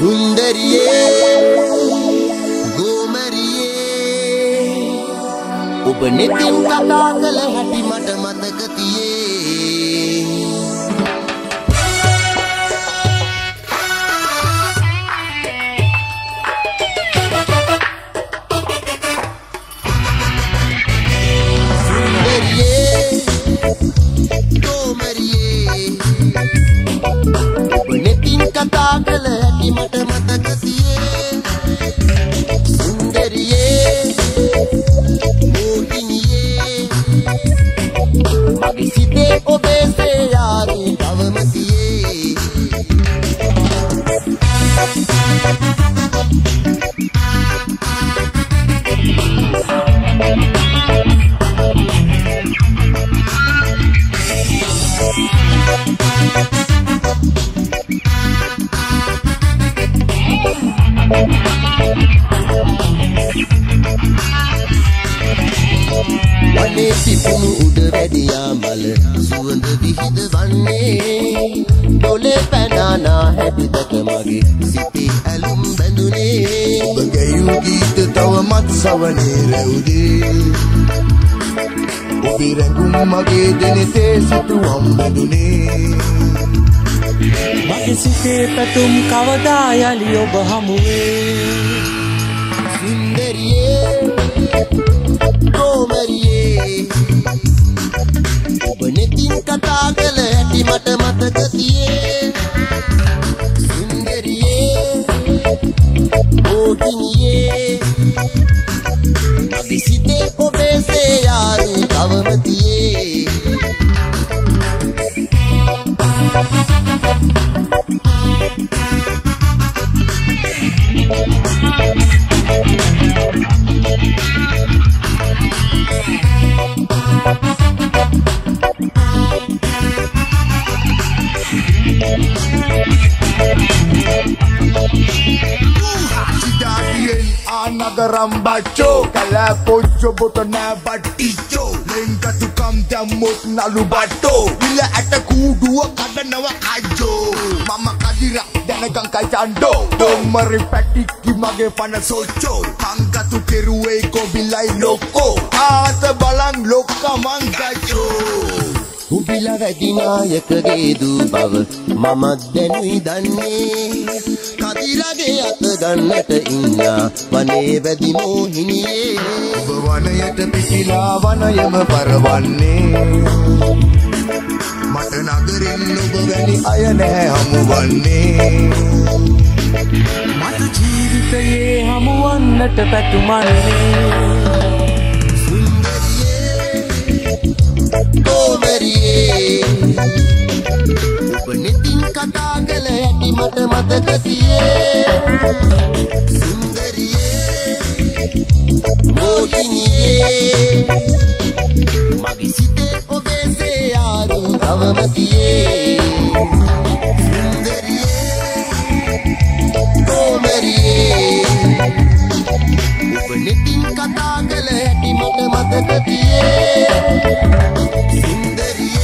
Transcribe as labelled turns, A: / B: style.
A: සුන්දරියේ ගෝමරියේ ඔබ නෙතින් කතා කළ හැටි මට මතක තියේ සුන්දරියේ ගෝමරියේ ඔබ නෙතින් කතා කළ හැටි මට මතක තියේ සුන්දරියේ මෝහිනියේ මගේ සිතේ ඔබේ සේයාවේ තවම තියේ වනේ පිපුණු උඩ වැඩියා මල සුවඳ විහිද වන්නේ ඩොලේ පැනානා හැටිදක මගේ සිටි ඇලුම් බැඳුනේ ඔබ ගැයූ ගීත තවමත් සවනේ රැවුදේ ඔබේ රැඟුම් මගේ දෙනෙතේ සිටුවම් බැඳුනේ
B: මගේ සිතේ පැතුම් කවදා යලි ඔබ හමුවේ
A: සුන්දරියේ ගෝමරියේ ඔබ නෙතින් කතා කළ හැටි මට මතක තියේ සුන්දරියේ මෝහිනියේ මගේ සිතේ ඔබේ සේයාවේ තවම තියේ
C: Nagaram bacho kala pocho botona baticho lenga tukam damot nalu bato bila ata kuduwa kadanawa kajo mama kadira danagang kay chando domari patiki mage pana socho manga tu keruwe ko bilay loko ata balang loka mangacho
A: උබිලා වැඩි නායකගේ දූ බව මමත් දැනුයි දන්නේ කදිරගේ අත ගන්නට ඉන්නා වනේ වැඩි මෝහිනියේ
C: ඔබ වනයට පිටිලා වනයම පරවන්නේ මට නගරින් ඔබ වැනි අය නැහැ හමුවන්නේ
B: මට ජීවිතයේ හමුවන්නට පැතුමන්නේ
A: ගෝමරියේ ඔබ නෙතින් කතා කළ හැටි මට මතක තියේ සුන්දරියේ මෝහිනියේ මගේ සිතේ ඔබේ සේයාවේ තවම තියේ සුන්දරියේ ගෝමරියේ ඔබ නෙතින් කතා කළ හැටි මට මතක තියේ සුන්දරියේ